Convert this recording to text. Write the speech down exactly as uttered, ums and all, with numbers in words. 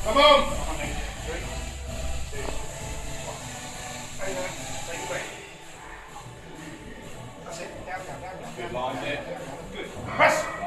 Come on. That's it. Down, down, down, down. Good line there. Good. Press.